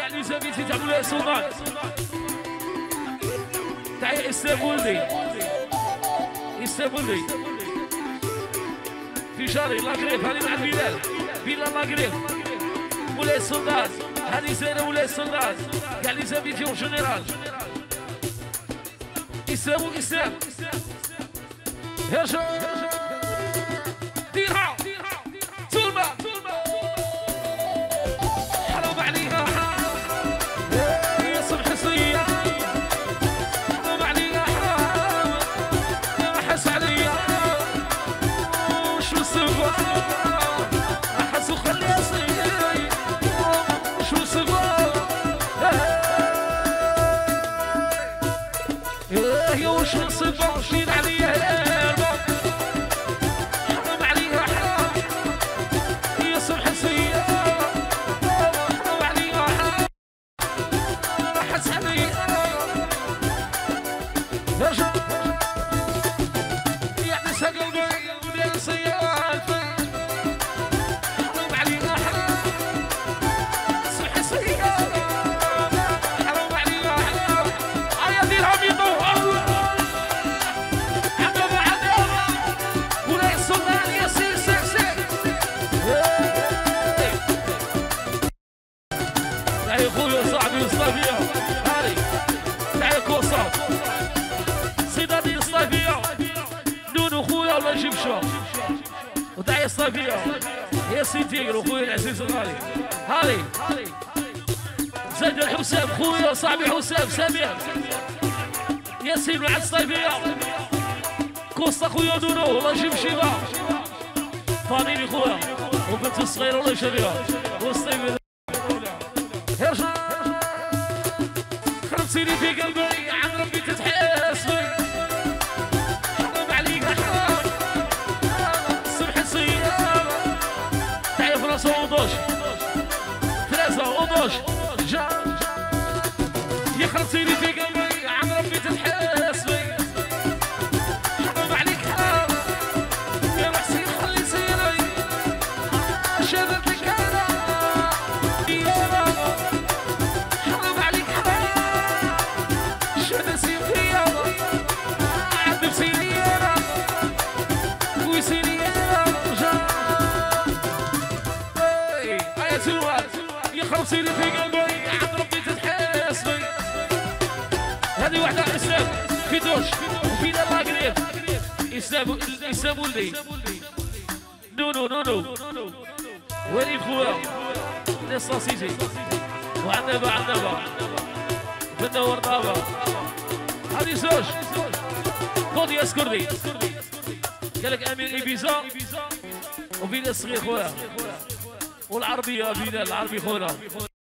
كاع لي زابيتي تاع مولاي سلطان تاع اسلام ولدي اسلام ولدي في شاري لاكريف هذه مع بلال بلال لاكريف مولاي سلطان هذه زينه مولاي سلطان كاع لي زابيتي اون جينيرال اسلام واسلام يا شباب ديرها تلمع حرام عليها يا صبح صيا حرام عليها يا حس عليا وش الصفا احس وخليها صيا وش الصفا يا وش الصفا شيل عليا وداعي الصافية يا سيدي خويا العزيز الغالي هالي زاد الحسام خويا صاحبي حسام سمير ياسين مع الصيفية كوستا خويا دونو والله يجيب شيبة فانيلي خويا وبنت الصغيرة والله يشريها والصيفية ارجع خمسيني في قلبي عن ربي تتحاسبي جا يا خلصيني في قلبي عن ربي تتحاسبي حرام عليك حرام يا رحسي خلي سيري شادت لك انا حرام عليك حرام شاد سيري عذب سيري انا ويسيري انا جا يا سلوات يا خلصيني في قلبي عن ربي تتحاسبي هذه واحدة اسلام في دوش وفينا لاقريب اسلام ولدي نو وين خويا نص سيجي وعنبة بندور طابة هذه زوج خذ يا سكردي قالك امير ايبيزا وفينا الصغير خويا والعربية بينا العربي خونا